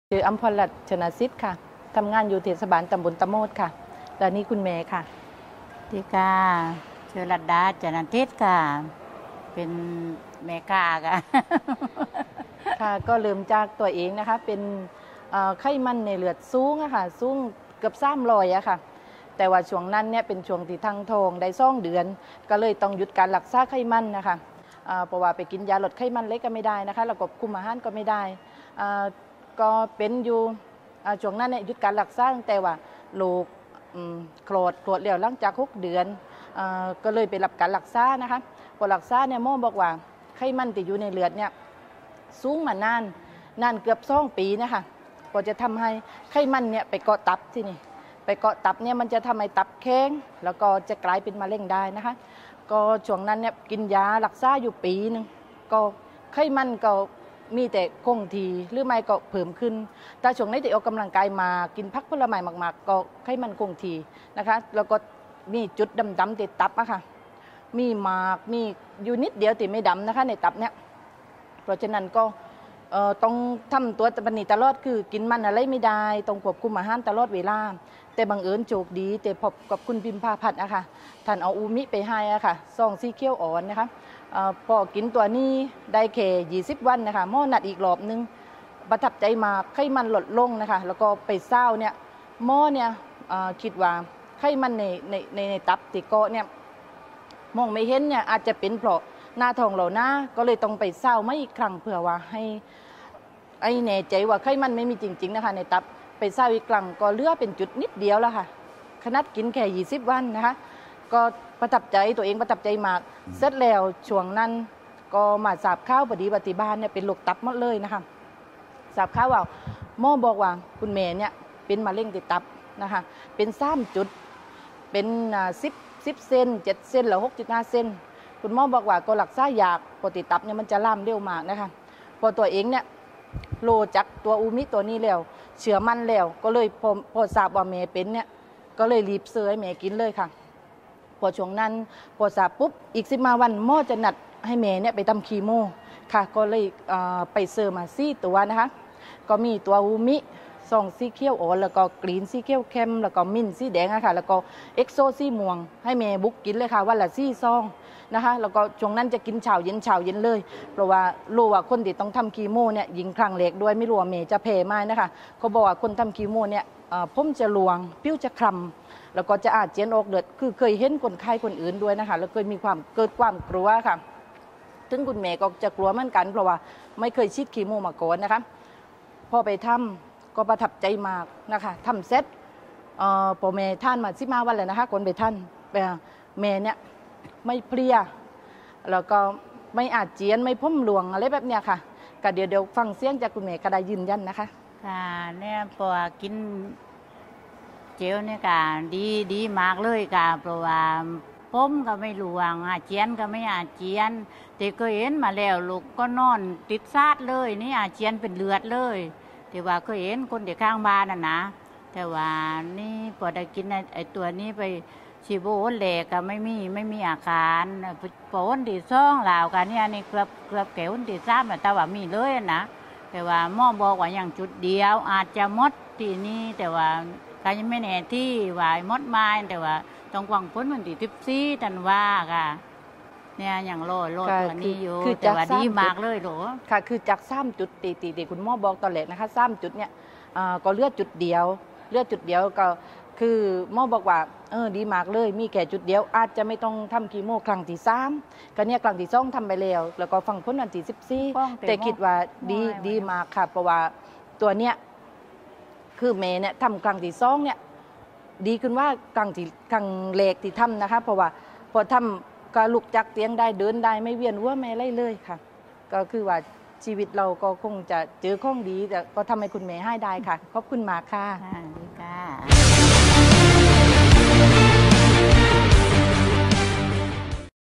ชื่ออัมพรรัตน์ชนะสิทธิ์ค่ะทำงานอยู่เทศบาลตำบลตะโมดค่ะและนี่คุณเมย์ค่ะที่กาชื่อรัตดาจันททิศค่ะเป็นแม่กาค่ะค่ะก็เริ่มจากตัวเองนะคะเป็นไขมันในเลือดสูงอะค่ะสูงเกือบ300อะค่ะแต่ว่าช่วงนั้นเนี่ยเป็นช่วงที่ทั้งท้องได้2 เดือนก็เลยต้องหยุดการรักษาไขมันนะคะเพราะว่าไปกินยาลดไขมันเล็กก็ไม่ได้นะคะแล้วก็คุมอาหารก็ไม่ได้ก็เป็นอยู่ช่วงนั้นเนี่ยหยุดการรักษาตั้งแต่ว่าลูกโกรธแล้วหลังจาก6 เดือนก็เลยไปรับการรักษานะคะพอรักษาเนี่ยหมอบอกว่าไขมันที่อยู่ในเลือดเนี่ยสูงมานานเกือบ2 ปีนะคะก็จะทำให้ไขมันเนี่ยไปเกาะตับที่นี่ไปเกาะตับเนี่ยมันจะทำให้ตับแข็งแล้วก็จะกลายเป็นมะเร็งได้นะคะก็ช่วงนั้นเนี่ยกินยารักษาอยู่ปีหนึ่งก็ไขมันก็มีแต่คงที่หรือไม่ก็เพิ่มขึ้นแต่ช่วงนี้ที่ออกกำลังกายมากินผักผลไม้มากๆก็ไขมันคงที่นะคะแล้วก็มีจุดดำๆติดตับอะค่ะมีมากมีอยู่นิดเดียวแต่ไม่ดำนะคะในตับเนี่ยเพราะฉะนั้นก็ต้องทำตัวปฏิตลอดคือกินมันอะไรไม่ได้ต้องควบคุมอาหารตลอดเวลาแต่บังเอิญโชคดีแต่พบกับคุณพิมพาพัฒน์อะค่ะท่านเอาอูมิไปให้อะค่ะซองซีเคียวอ่อนนะคะพอกินตัวนี้ได้แค่20 วันนะคะหมอนัดอีกรอบนึงประทับใจมาไขมันลดลงนะคะแล้วก็ไปเศร้าเนี่ยหมอเนี่ยคิดว่าไขมันในตับติดเกาะเนี่ยมองไม่เห็นเนี่ยอาจจะเป็นเพราะหน้าท้องเราหน้าก็เลยต้องไปเศร้ามาอีกครั้งเพื่อว่าให้แน่ใจว่าไขมันไม่มีจริงๆนะคะในตับไปเศร้าอีกครั้งก็เหลือเป็นจุดนิดเดียวแล้วค่ะขนาดกินแค่20 วันนะคะก็ประทับใจตัวเองประทับใจมากเสร็จแล้วช่วงนั้นก็มาทราบข่าวปฏิบัติบ้านเนี่ยเป็นโรคตับหมดเลยนะคะทราบข่าวว่าหมอบอกว่าคุณแม่เนี่ยเป็นมะเร็งติดตับนะคะเป็น3 จุดเป็น10 เซน7 เซนแล้ว6.5 เซนคุณหมอบอกว่าก็รักษายากปกติตับเนี่ยมันจะล่ามเร็วมากนะคะพอตัวเองเนี่ยโลจักตัวอูมิตัวนี้แล้วเชื่อมั่นแล้วก็เลยพอทราบว่าแม่เป็นเนี่ยก็เลยรีบซื้อให้แม่กินเลยค่ะพอช่วงนั้นพอทราบปุ๊บอีก15 วันหมอจะนัดให้แม่เนี่ยไปทำคีโมค่ะก็เลยไปซื้อมา4 ตัวนะคะก็มีตัวอูมิซองสีเขียวอ่อนแล้วก็กรีนสีเขียวเข้มแล้วก็มิ้นสีแดงอะค่ะแล้วก็เอ็กโซสีม่วงให้แม่บุกกินเลยค่ะวันละ4 ซองนะคะแล้วก็ช่วงนั้นจะกินเช้าเย็นเลยเพราะว่ารู้ว่าคนที่ต้องทำคีโมเนี่ยยิงครั้งเล็กด้วยไม่รู้ว่าเมย์จะแพ้ไหมนะคะเขาบอกว่าคนทำคีโมเนี่ยผมจะลวงผิวจะคล้ำแล้วก็จะอาจเจียนออกเลือดคือเคยเห็นคนไข้คนอื่นด้วยนะคะแล้วเคยมีเกิดความกลัวค่ะถึงคุณเมย์ก็จะกลัวเหมือนกันเพราะว่าไม่เคยฉีดคีโมมาก่อนนะคะพอไปทำก็ประทับใจมากนะคะทำเสร็จพอเมย์ท่านมา15 วันเลยนะคะคนไปท่านเมย์เนี่ยไม่เพลียแล้วก็ไม่อาจเจียนไม่พ่มหลวงอะไรแบบเนี้ยค่ะก็เดี๋ยวฟังเสียงจากคุณเมย์ก็ได้ยืนยันนะคะค่ะเนี่ยพอกินเจลเนี่ยค่ะดีมากเลยค่ะเพราะว่าผมก็ไม่หลวงอาเจียนก็ไม่อาเจียนแต่ก็เห็นมาแล้วลูกก็นอนติดซาดเลยนี่อาเจียนเป็นเลือดเลยแต่ว่าก็เห็นคนเด็กข้างบ้านนะแต่ว่านี่พอได้กินไอ้ตัวนี้ไปชีโบนเหล็กก็ไม่มีอาการปนที่ซ่องเหล่ากันเนี่ยนี่เกือบแก้วที่ซ้ำแต่ว่ามีเลยนะแต่ว่าหมอบอกว่าอย่างจุดเดียวอาจจะมดที่นี่แต่ว่าก็ยังไม่แน่ที่ว่าหมดไม้แต่ว่าต้องหวังพ้นมันที่14 ธันวาค่ะเนี่ยอย่างโลตัวนี้อยู่แต่ว่าดีมากเลยหรอค่ะคือจาก3 จุดตีคุณหมอบอกตอนแรกนะคะ3 จุดเนี่ยก็เลือดจุดเดียวก็คือหมอบอกว่าดีมากเลยมีแค่จุดเดียวอาจจะไม่ต้องทำคีโมครั้งที่3ก็เนี่ยครั้งที่2ทำไปแล้วก็ฟังพ้นวันที่14แต่คิดว่าดีมากค่ะเพราะว่าตัวเนี้ยคือเมย์เนี่ยทำครั้งที่2เนี่ยดีขึ้นว่าครั้งแรกที่ทำนะคะเพราะว่าพอทำก็ลุกจากเตียงได้เดินได้ไม่เวียนหัวไม่อะไรเลยค่ะก็คือว่าชีวิตเราก็คงจะเจอข้องดีแต่ก็ทำให้คุณเมย์ให้ได้ค่ะขอบคุณมากค่ะ